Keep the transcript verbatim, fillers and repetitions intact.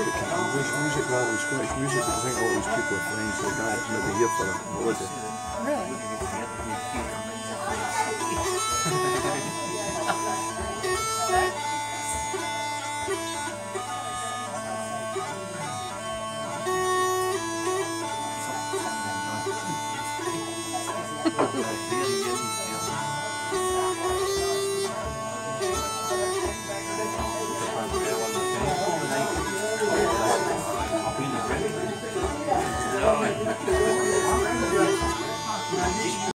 English music rather than Scottish music, because I think a lot of these people are friends, so the guy maybe here for a holiday. Really? Yeah.